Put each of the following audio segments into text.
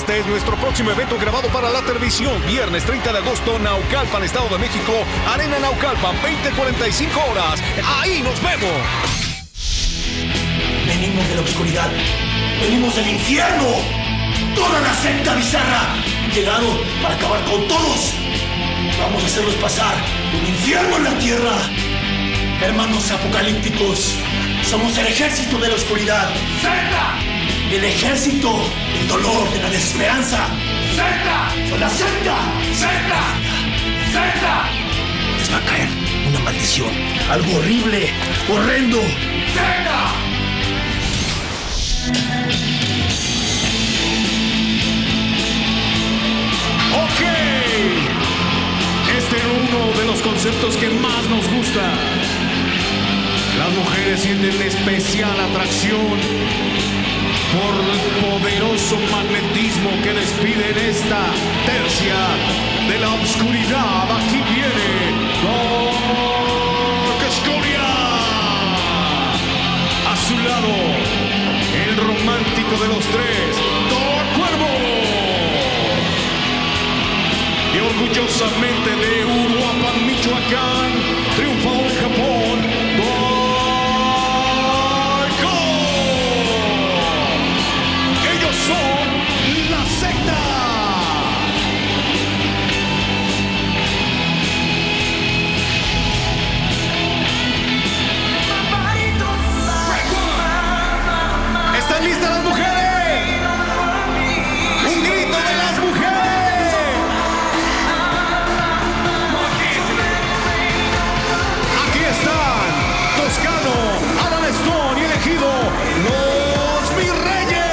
Este es nuestro próximo evento grabado para la televisión. Viernes 30 de agosto, Naucalpan, Estado de México. Arena Naucalpan, 20:45 horas. ¡Ahí nos vemos! Venimos de la oscuridad. Venimos del infierno. Toda la secta bizarra llegaron para acabar con todos. Vamos a hacerlos pasar un infierno en la tierra. Hermanos apocalípticos, somos el ejército de la oscuridad. ¡Secta! El ejército del dolor, de la desesperanza. ¡Secta! ¡Son la secta! ¡Secta! ¡Secta! Les va a caer una maldición. Algo horrible, horrendo. ¡Secta! Ok. Este es uno de los conceptos que más nos gusta. Las mujeres sienten especial atracción por el poderoso magnetismo que despiden esta tercia de la oscuridad. Aquí viene Dark Escoria. A su lado, el romántico de los tres, Dark Cuervo. Y orgullosamente de Uruapan, Michoacán, triunfó en Japón. ¿Están listas las mujeres? ¡Un grito de las mujeres! Aquí están Toscano, Alan Stone y elegido los Mis Reyes.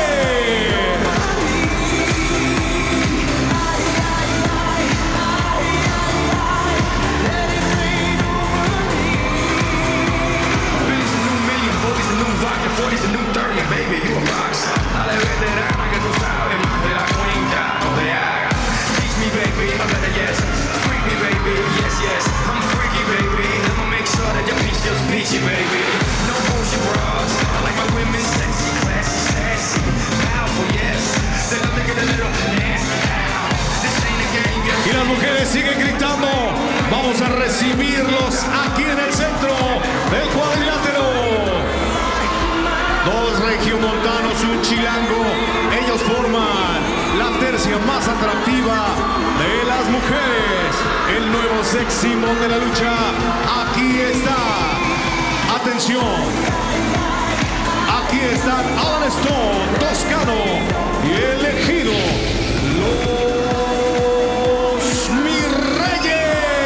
Baby, you a boxer. Dale veterana que tú sabes más de la cuenta. No te hagas. Teach me, baby, I better yes. Freak me, baby, yes, yes. I'm freaky, baby. I'ma make sure that your peach feels peachy, baby. No bullshit bras. I like my women sexy, classy, sassy, powerful, yes. They love to get a little nasty. This ain't a game, yes. Y las mujeres siguen gritando. Vamos a recibirlos aquí en el centro del cuadrilátero. Dos regiomontanos, un chilango. Ellos forman la tercia más atractiva de las mujeres. El nuevo sex symbol de la lucha. Aquí está. Atención. Aquí están Alan Stone, Toscano y elegido los Mis Reyes.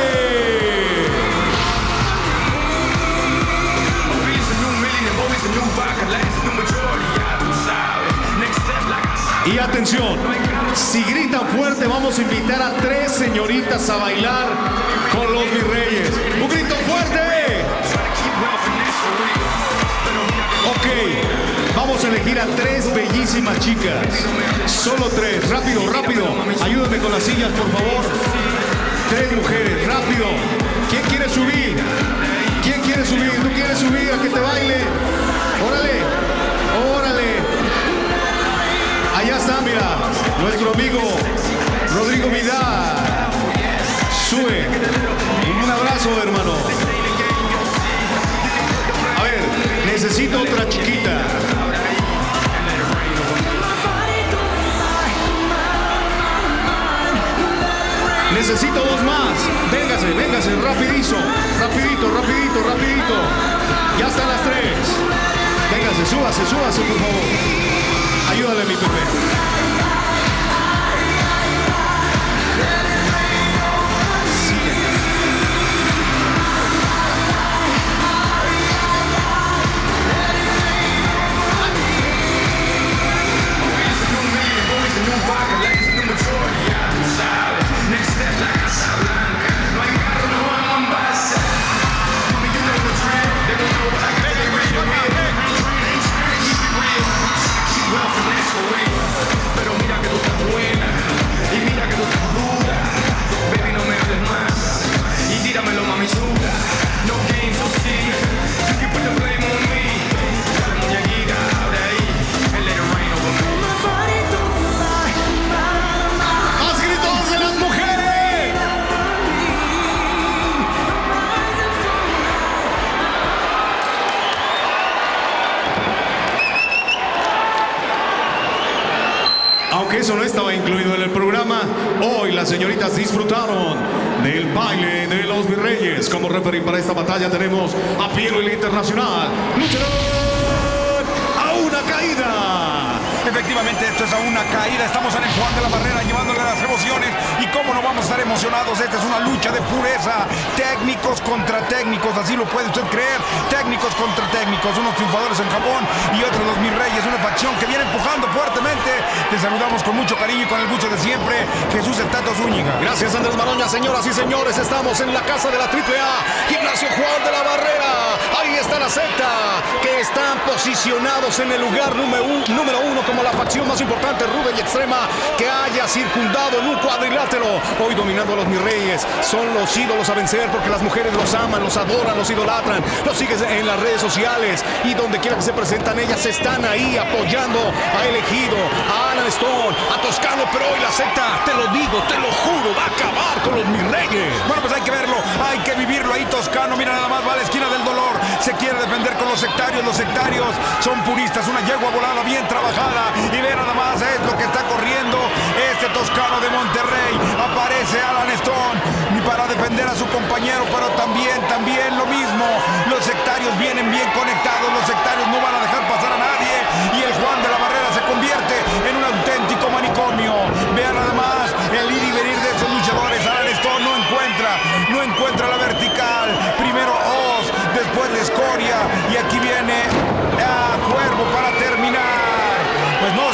Y atención, si gritan fuerte vamos a invitar a 3 señoritas a bailar con los Mis Reyes. ¡Un grito fuerte! Ok, vamos a elegir a 3 bellísimas chicas. Solo 3, rápido, rápido. Ayúdame con las sillas, por favor. 3 mujeres, rápido. ¿Quién quiere subir? ¿Quién quiere subir? ¿Tú quieres subir a que te baile? ¡Órale! ¡Órale! Allá está, mira, nuestro amigo Rodrigo Vidal. Sube. Un abrazo, hermano. A ver, necesito otra chiquita. Necesito 2 más. Véngase, véngase, rapidizo. Rapidito, rapidito, rapidito. Ya están las 3. Véngase, súbase, súbase, por favor. Ayúdale, mi Pepe. Sigue. Well, finesse for real. eso no estaba incluido en el programa. Hoy las señoritas disfrutaron del baile de los virreyes. Como referee para esta batalla tenemos a Piero el Internacional. Lucharán a una caída. Efectivamente, esto es a una caída. Estamos en el Juan de la Barrera llevándole las emociones. Y cómo no vamos a estar emocionados. Esta es una lucha de pureza. Técnicos contra técnicos, así lo puede usted creer. Técnicos contra técnicos. Unos triunfadores en Japón y otros los mis reyes. Una facción que viene empujando fuertemente. Te saludamos con mucho cariño y con el gusto de siempre. Jesús el Tato Zúñiga. Gracias, Andrés Maroña. Señoras y señores, estamos en la casa de la AAA. Gimnasio Juan de la Barrera. Ahí está la secta, que están posicionados en el lugar número uno como la facción más importante, ruda y extrema, que haya circundado en un cuadrilátero. Hoy dominando a los mis reyes. Son los ídolos a vencer porque las mujeres los aman, los adoran, los idolatran. Los siguen en las redes sociales y donde quiera que se presentan, ellas están ahí apoyando a Elegido, a Alan Stone, a Toscano. Pero hoy la secta, te lo digo, te lo juro, va a acabar con los mis reyes. Bueno, pues hay que verlo, hay que vivirlo. Ahí Toscano, mira nada más, va a la esquina del dolor. Se quiere defender con los sectarios. Los sectarios son puristas, una yegua volada bien trabajada. Y ve nada más, es lo que está corriendo este Toscano de Monterrey. Aparece Alan Stone para defender a su compañero, pero también lo mismo. Los sectarios vienen bien conectados. Los sectarios no van a dejar pasar a nadie. Y el Juan de la Barrera se convierte en un auténtico manicomio. Vean nada más el ir y venir de esos luchadores. Alan Stone no encuentra la vertical. Primero Oz, después la Escoria. Y aquí viene a Cuervo para terminar. Pues no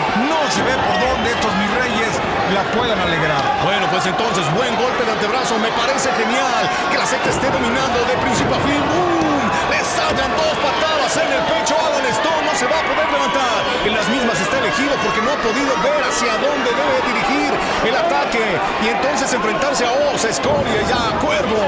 se ve por dónde estos mis reyes la puedan alegrar. Bueno, pues entonces, buen golpe de antebrazo. Me parece genial que la secta esté dominando de principio a fin. ¡Bum! Le salgan dos patadas en el pecho. Alan Stone no se va a poder levantar. En las mismas está Elegido porque no ha podido ver hacia dónde debe dirigir el ataque. Y entonces enfrentarse a Oz, a Escoria y a Cuervo.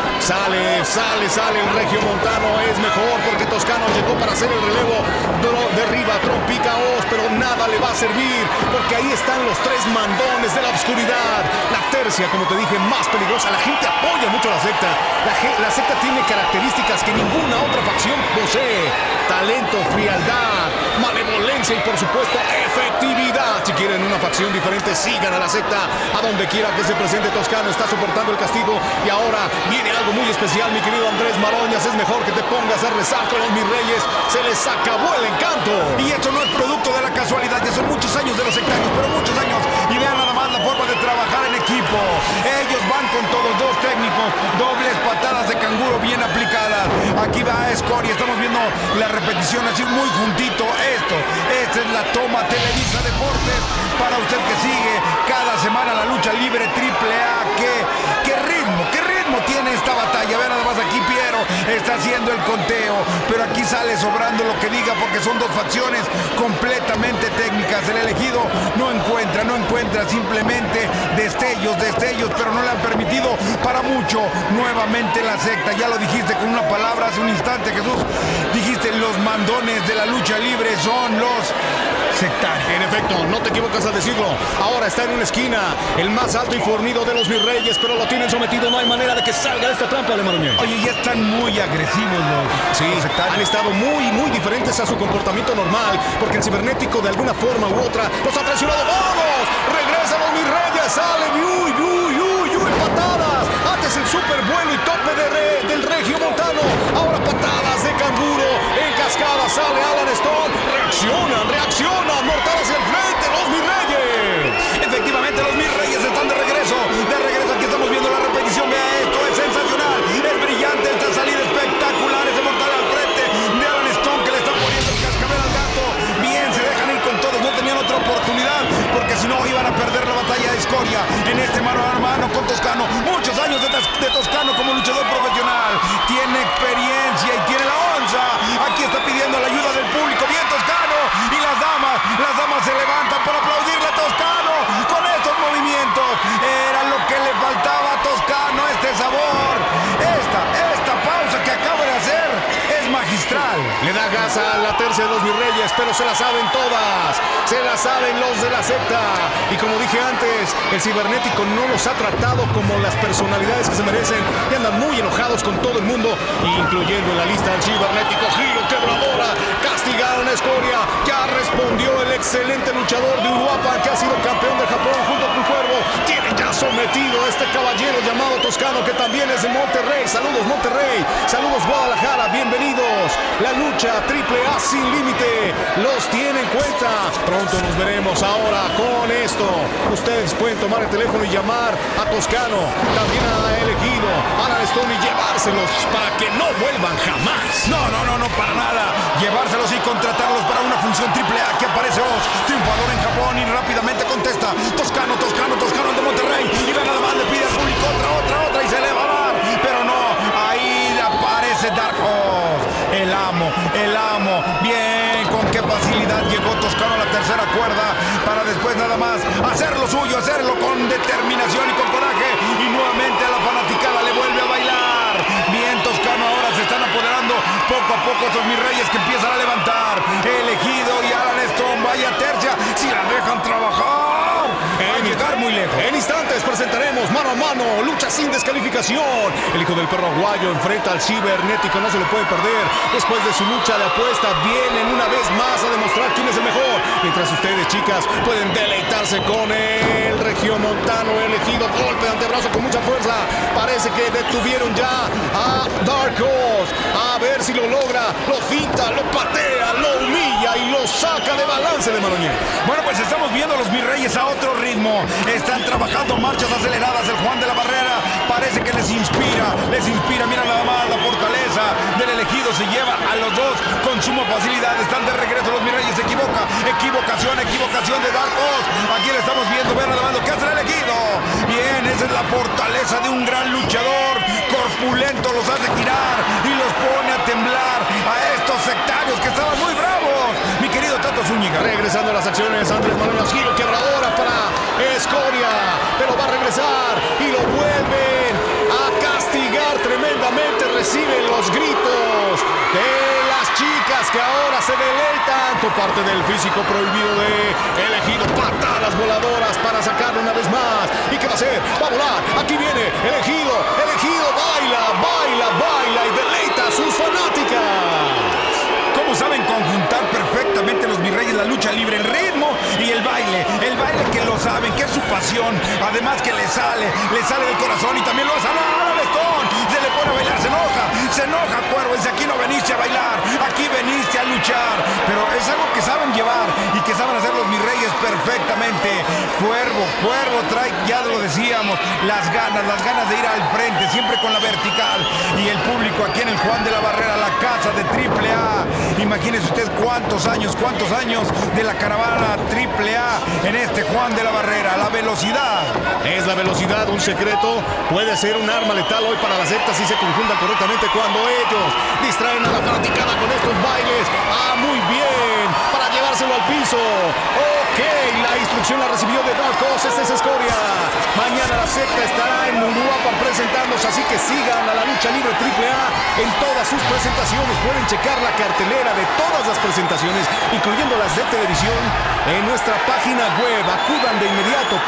Sale el regiomontano. Es mejor porque Toscano llegó para hacer el relevo. Derriba, trompica a Oz, pero nada le va a servir porque ahí están los tres mandones de la oscuridad. La tercia, como te dije, más peligrosa. La gente apoya mucho a la secta. La secta tiene características que ninguna otra facción posee: talento, frialdad, malevolencia y por supuesto efectividad. Si quieren una facción diferente, sigan a la secta a donde quiera que se presente. Toscano está soportando el castigo y ahora viene algo muy especial, mi querido Andrés Maroñas. Es mejor que te pongas a rezar con los mis reyes. Se les acabó el encanto. Y esto no es producto de la casualidad. Ya son muchos años de los sectarios, pero muchos años. Y vean nada más la forma de trabajar en equipo. Ellos van con todos, dos técnicos, dobles patadas de canguro bien aplicadas. Aquí va Escoria. Estamos viendo la repetición así muy juntito. Esta es la toma Televisa Deportes para usted que sigue cada semana la lucha libre AAA. ¿Qué ritmo tiene esta batalla? Vean nada más, aquí Piero está haciendo el conteo, pero aquí sale sobrando lo que diga porque son dos facciones completamente técnicas. El Elegido no encuentra simplemente destellos, pero no le han permitido para mucho. Nuevamente la secta, ya lo dijiste con una palabra hace un instante, Jesús. Dijiste, los mandones de la lucha libre son los sectarios. En efecto, no te equivocas al decirlo. Ahora está en una esquina, el más alto y fornido de los mis reyes, pero lo tienen sometido. No hay manera de que salga de esta trampa de Maroñé. Oye, ya están muy agresivos los sectarios. Han estado muy diferentes a su comportamiento normal, porque el cibernético de alguna forma u otra los ha traicionado. ¡Vamos! ¡Regresan los mis reyes! ¡Salen! ¡Uy! ¡Patadas! Antes el super vuelo y tope del regiomontano. Ahora patadas de canguro en cascada. Sale Alan Stone. Reaccionan. Mortal hacia el frente. Los mis reyes. Efectivamente, los mis reyes están de regreso. Aquí estamos viendo la repetición. Vea esto, es sensacional. Es brillante esta salida espectacular. Ese mortal al frente de Alan Stone que le está poniendo el cascabel al gato. Bien, se dejan ir con todos. No tenían otra oportunidad porque si no iban a perder la batalla de Escoria en este mano a mano con Toscano. Muchos años de Toscano como luchador profesional. Tiene experiencia y tiene la onza. Aquí está pidiendo la ayuda del público. Bien Toscano. Y las damas se levantan para aplaudirle a Toscano con estos movimientos. Era lo que le faltaba a Toscano, este sabor. Esta pausa que acaba de hacer es magistral. Le da gas a la tercia de los mis reyes, pero se la saben todas. Se la saben los de la secta. Y como dije antes, el cibernético no los ha tratado como las personalidades que se merecen y andan muy enojados con todo el mundo, incluyendo en la lista al cibernético. Giro quebradora. Castigaron a Escoria. Ya respondió el ex excelente luchador de Uruapan que ha sido campeón de Japón junto con Cuervo. Tiene ya sometido a este caballero llamado Toscano, que también es de Monterrey. Saludos Monterrey, saludos Guadalajara, bienvenidos. La lucha AAA sin límite los tiene en cuenta. Pronto nos veremos. Ahora con esto ustedes pueden tomar el teléfono y llamar a Toscano, también a Elegido, a Alan Stone, y llevárselos para que no vuelvan jamás. No, para nada. Llevárselos y contratarlos para una función AAA. Aquí aparece Oz, triunfador en Japón, y rápidamente contesta: Toscano de Monterrey. Y ve nada más, le pide al público otra, y se le va a dar. Pero no, ahí aparece Dark Horse, el amo. Bien, con qué facilidad llegó Toscano a la tercera cuerda para después nada más hacer lo suyo, hacerlo con determinación y con coraje. Y nuevamente a la fanaticada le vuelve a bailar. Bien, Toscano, ahora se están apoderando poco a poco estos mis reyes que empiezan a levantar. Elegido y Alan Stone, vaya tercia, si la dejan trabajar. Va a llegar muy lejos. En instantes presentaremos mano a mano, lucha sin descalificación. El hijo del perro aguayo enfrenta al cibernético, no se lo pueden perder. Después de su lucha de apuesta, vienen una vez más a demostrar quién es el mejor. Mientras ustedes, chicas, pueden deleitarse con el regiomontano Elegido. Golpe de antebrazo con mucha fuerza. Parece que detuvieron ya a Dark Horse. A ver si lo logra. Lo finta, lo patea, lo humilla y lo saca de balance de Maroñé. Bueno, pues estamos viendo a los mis reyes a otro ritmo. Están trabajando marchas aceleradas. El Juan de la Barrera parece que les inspira. Mira nada más la fortaleza del Elegido. Se lleva a los dos con suma facilidad. Están de regreso los mis reyes. Se equivoca. Equivocación de Dark Horse. Aquí le estamos viendo. Vean nada más lo que hace el Elegido. Bien, esa es la fortaleza de un gran luchador. Corpulento, los hace girar y los pone a temblar a estos sectarios que estaban muy bravos. Mi querido Tato Zúñiga. Regresando a las acciones, Andrés Manuel, giro quebradora para Escoria, pero va a regresar y lo vuelven a castigar tremendamente. Reciben los gritos de las chicas que ahora se deleitan por parte del físico prohibido de Elegido. Patadas voladoras para sacarlo una vez más. ¿Y qué va a hacer? Va a volar. Aquí viene Elegido baila y deleita a sus fanáticas. ¿Cómo saben conjuntar perfectamente los mis reyes la lucha libre, el ritmo y el baile que lo saben, que es su pasión, además que le sale del corazón y también lo hace a Stone, se le pone a bailar, se enoja Cuervo, dice: aquí no veniste a bailar, aquí veniste a luchar, pero es algo que saben llevar y que saben hacer los mis reyes perfectamente. Cuervo trae, ya lo decíamos, las ganas de ir al frente, siempre con la vertical, y el público aquí en el Juan de la Barrera, la casa de AAA. Imagínese usted cuántos años de la caravana AAA en este Juan de la Barrera. La velocidad. Es la velocidad un secreto. Puede ser un arma letal hoy para la secta si se conjuntan correctamente cuando ellos distraen a la fanaticada con estos bailes. Muy bien. Para llevárselo al piso. Ok, la instrucción la recibió de Dark Horse. Este es Escoria. Mañana la secta estará en Uruapan presentándose, así que sigan a la lucha libre AAA en todas sus presentaciones. Pueden checar la cartelera de todas las presentaciones, incluyendo las de televisión, en nuestra página web. Acudan de inmediato,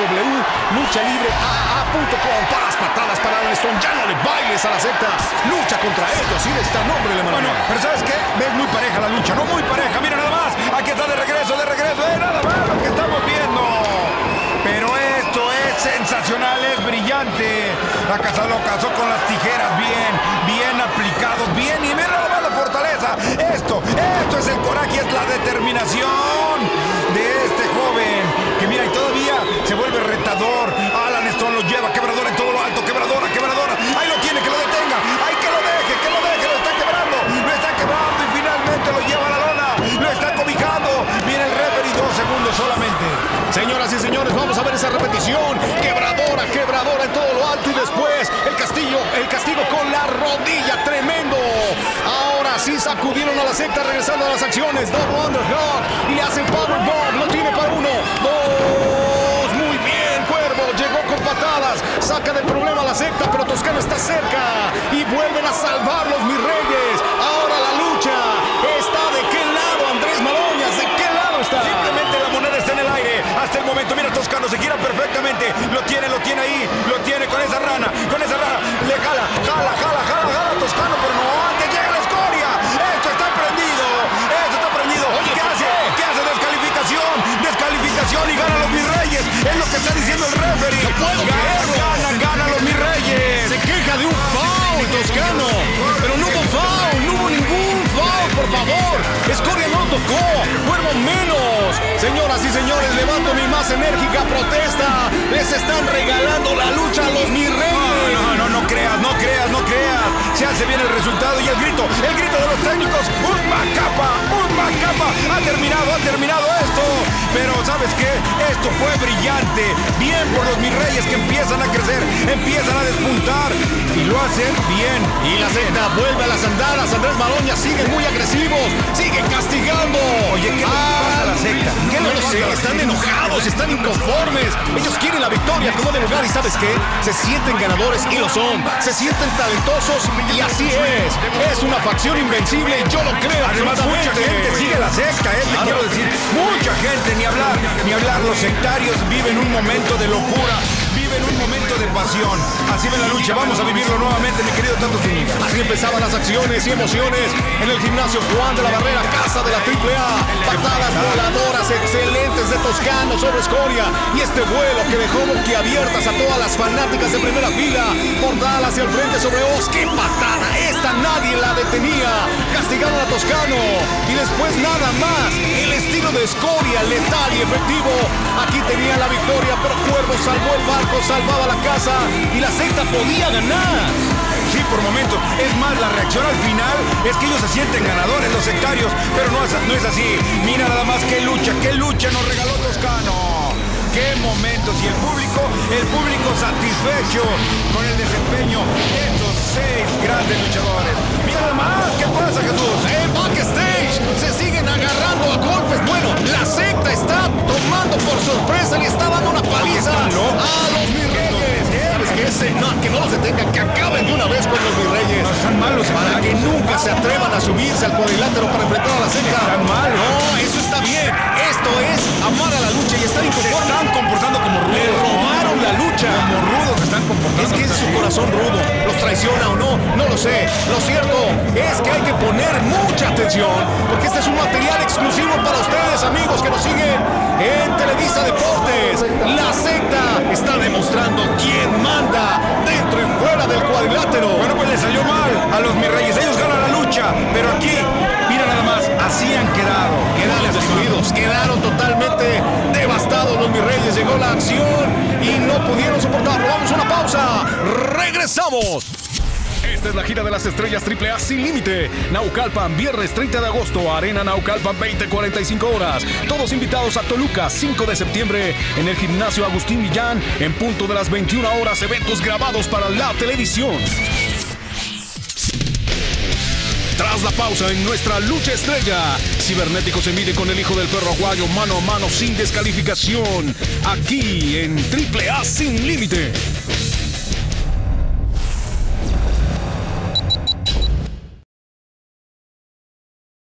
www.luchalibreaa.com. Para las patadas para Alan Stone. Ya no le bailes a la secta, lucha contra ellos y de esta nombre le Bueno, pero ¿sabes qué? Ves muy pareja la lucha, no muy pareja. Mira nada más, aquí está de regreso, nada más lo que estamos viendo. Pero esto es sensacional, es brillante. La casa lo cazó con las tijeras, bien aplicados, bien, y mira nada más la fortaleza. Esto es el coraje, es la determinación de este joven, que mira, y todavía se vuelve retador. Alan Stone lo lleva, quebradora en todo lo alto, quebradora, ahí lo tiene, que lo detenga, ahí que lo deje, lo está quebrando y finalmente lo lleva a la lona, lo está cobijando. Viene el referee, 2 segundos solamente. Señoras y señores, vamos a ver esa repetición. Quebradora en todo lo alto, y después el castigo con la rodilla, tremendo. Ahora sí sacudieron a la secta, regresando a las acciones. Double underhand y le hacen powerbomb. Lo tiene para 1, 2. Muy bien, Cuervo llegó con patadas, saca del problema a la secta, pero Toscano está cerca y vuelven a salvar los mis reyes. Ahora la lucha está de qué lado, Andrés Maroñas, de qué lado está. Simplemente la moneda está en el aire hasta el momento. Mira, Toscano se gira perfectamente, lo tiene ahí, con esa rana, le jala Toscano, pero no, antes llega la Escoria. Esto está prendido. Oye, ¿Qué hace? Descalificación. está diciendo el referee. No puedo creerlo. Gana los mis reyes. Se queja de un foul, Toscano. Pero no hubo foul, no hubo ningún foul, por favor. Escoria no tocó, fueron menos. Señoras y señores, levanto mi más enérgica protesta. Les están regalando la lucha a los mis reyes. No creas. Se hace bien el resultado y el grito de los técnicos. Un Macapa. Ha terminado esto. Pero ¿sabes qué? Esto fue brillante. Bien por los mis reyes que empiezan a crecer, empiezan a despuntar y lo hacen bien. Y la secta vuelve a las andadas. Andrés Maroña siguen muy agresivos, siguen castigando. Oye, ¿qué les pasa a la secta? ¿Qué No les lo pasa sé, a la están secta? enojados, están inconformes. Ellos quieren la victoria como de lugar y ¿sabes qué? Se sienten ganadores y lo son. Se sienten talentosos y así es. Es una facción invencible y yo lo creo. Además, mucha gente sigue la secta, te quiero decir. Mucha gente, ni hablar. Los sectarios viven un momento de locura, viven un momento de pasión. Así ven la lucha, vamos a vivirlo nuevamente, mi querido Tato Zúñiga. Así empezaban las acciones y emociones en el gimnasio Juan de la Barrera, casa de la AAA. Patadas voladoras excelentes de Toscano sobre Escoria y este vuelo que dejó boquiabiertas a todas las fanáticas de primera fila. Portal hacia el frente sobre Oz. ¡Qué patada! Esta nadie la detenía. Castigaron a Toscano y después nada más. El estilo de Escoria, letal y efectivo. Aquí tenía la victoria, pero Cuervo salvó el barco, salvaba la casa y la secta podía ganar. Sí, por momentos. Es más, la reacción al final es que ellos se sienten ganadores, los sectarios, pero no es así. Mira nada más qué lucha nos regaló Toscano. Qué momentos. Y el público satisfecho con el desempeño de estos 6 grandes luchadores. Mira nada más, ¿qué pasa, Jesús? En backstage se siguen agarrando a golpes. Bueno, la secta está tomando por sorpresa y está dando una paliza a los mis reyes. ¿Sabes qué? Que no los detengan, que acaben de una vez con los mis reyes. No, están malos. Para que nunca se atrevan a subirse al cuadrilátero para enfrentar a la secta. Están malos. No, eso está bien. Esto es amar a la lucha y estar Se inconformes. están comportando como Le rudos. robaron la lucha. Como rudos se están comportando. Es que es su corazón rudo, los traiciona o no, no lo sé. Lo cierto es que hay que poner mucha atención, porque este es un material exclusivo para ustedes, amigos que nos siguen en Televisa Deportes. La secta está demostrando quién manda dentro y fuera del cuadrilátero. Bueno, pues les salió mal a los mis reyes. Ellos ganan la lucha, pero aquí, mira nada más, así han quedado. Quedaron destruidos, quedaron totalmente devastados los mis reyes. Llegó la acción y no pudieron soportarlo. Vamos a una pausa. Regresamos. Esta es la gira de las estrellas AAA Sin Límite. Naucalpan, viernes 30 de agosto, Arena Naucalpan, 20:45 horas. Todos invitados a Toluca, 5 de septiembre, en el gimnasio Agustín Millán, en punto de las 21 horas, eventos grabados para la televisión. Tras la pausa en nuestra lucha estrella, Cibernético se mide con el hijo del perro aguayo mano a mano sin descalificación, aquí en AAA Sin Límite.